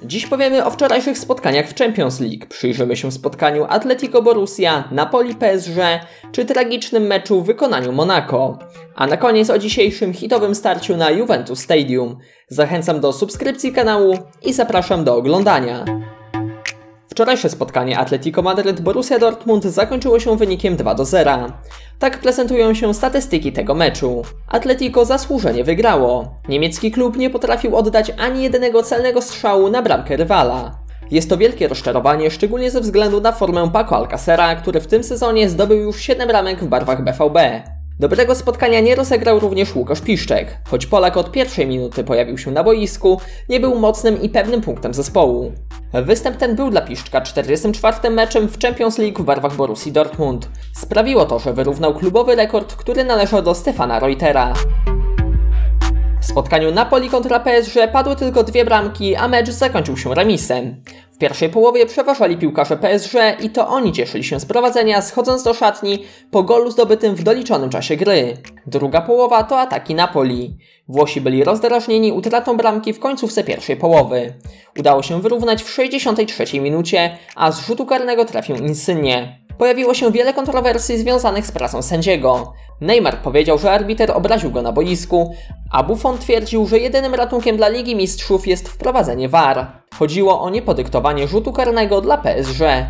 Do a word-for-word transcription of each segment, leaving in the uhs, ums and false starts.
Dziś powiemy o wczorajszych spotkaniach w Champions League, przyjrzymy się spotkaniu Atletico Borussia, Napoli P S G czy tragicznym meczu w wykonaniu Monako. A na koniec o dzisiejszym hitowym starciu na Juventus Stadium. Zachęcam do subskrypcji kanału i zapraszam do oglądania. Wczorajsze spotkanie Atletico Madryt-Borussia Dortmund zakończyło się wynikiem dwa do zera. Tak prezentują się statystyki tego meczu. Atletico zasłużenie wygrało. Niemiecki klub nie potrafił oddać ani jedynego celnego strzału na bramkę rywala. Jest to wielkie rozczarowanie, szczególnie ze względu na formę Paco Alcácera, który w tym sezonie zdobył już siedem bramek w barwach B V B. Dobrego spotkania nie rozegrał również Łukasz Piszczek. Choć Polak od pierwszej minuty pojawił się na boisku, nie był mocnym i pewnym punktem zespołu. Występ ten był dla Piszczka czterdziestym czwartym meczem w Champions League w barwach Borussii Dortmund. Sprawiło to, że wyrównał klubowy rekord, który należał do Stefana Reutera. W spotkaniu Napoli kontra P S G padły tylko dwie bramki, a mecz zakończył się remisem. W pierwszej połowie przeważali piłkarze P S G i to oni cieszyli się z prowadzenia, schodząc do szatni po golu zdobytym w doliczonym czasie gry. Druga połowa to ataki Napoli. Włosi byli rozdrażnieni utratą bramki w końcówce pierwszej połowy. Udało się wyrównać w sześćdziesiątej trzeciej minucie, a z rzutu karnego trafił Insigne. Pojawiło się wiele kontrowersji związanych z pracą sędziego. Neymar powiedział, że arbiter obraził go na boisku, a Buffon twierdził, że jedynym ratunkiem dla Ligi Mistrzów jest wprowadzenie V A R. Chodziło o niepodyktowanie rzutu karnego dla P S G.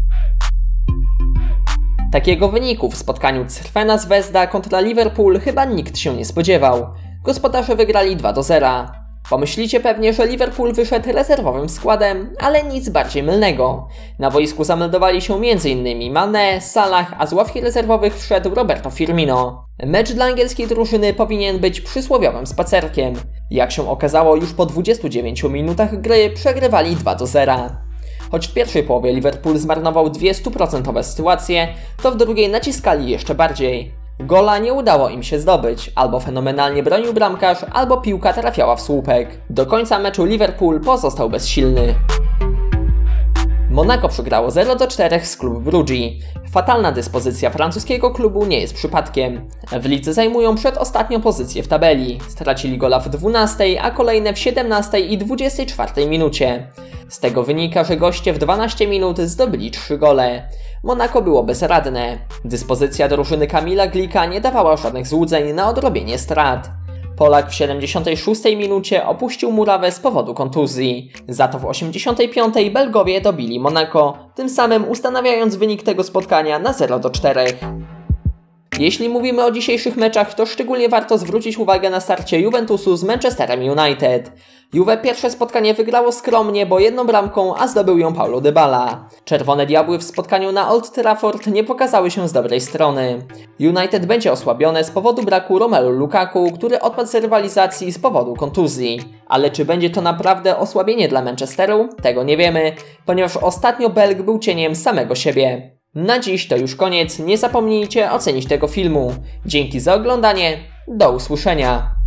Takiego wyniku w spotkaniu Crvena Zvezda kontra Liverpool chyba nikt się nie spodziewał. Gospodarze wygrali dwa do zera. Pomyślicie pewnie, że Liverpool wyszedł rezerwowym składem, ale nic bardziej mylnego. Na boisku zameldowali się między innymi Mané, Salah, a z ławki rezerwowych wszedł Roberto Firmino. Mecz dla angielskiej drużyny powinien być przysłowiowym spacerkiem. Jak się okazało, już po dwudziestu dziewięciu minutach gry przegrywali dwa do zera. Choć w pierwszej połowie Liverpool zmarnował dwie stuprocentowe sytuacje, to w drugiej naciskali jeszcze bardziej. Gola nie udało im się zdobyć, albo fenomenalnie bronił bramkarz, albo piłka trafiała w słupek. Do końca meczu Liverpool pozostał bezsilny. Monako przegrało zero do czterech z Club Brugge. Fatalna dyspozycja francuskiego klubu nie jest przypadkiem. W lidze zajmują przedostatnią pozycję w tabeli. Stracili gola w dwunastej, a kolejne w siedemnastej i dwudziestej czwartej minucie. Z tego wynika, że goście w dwanaście minut zdobyli trzy gole. Monako było bezradne. Dyspozycja drużyny Kamila Glika nie dawała żadnych złudzeń na odrobienie strat. Polak w siedemdziesiątej szóstej minucie opuścił murawę z powodu kontuzji. Za to w osiemdziesiątej piątej Belgowie dobili Monako, tym samym ustanawiając wynik tego spotkania na zero do czterech. Jeśli mówimy o dzisiejszych meczach, to szczególnie warto zwrócić uwagę na starcie Juventusu z Manchesterem United. Juve pierwsze spotkanie wygrało skromnie, bo jedną bramką, a zdobył ją Paulo Dybala. Czerwone Diabły w spotkaniu na Old Trafford nie pokazały się z dobrej strony. United będzie osłabione z powodu braku Romelu Lukaku, który odpadł z rywalizacji z powodu kontuzji. Ale czy będzie to naprawdę osłabienie dla Manchesteru? Tego nie wiemy, ponieważ ostatnio Belg był cieniem samego siebie. Na dziś to już koniec, nie zapomnijcie ocenić tego filmu. Dzięki za oglądanie, do usłyszenia.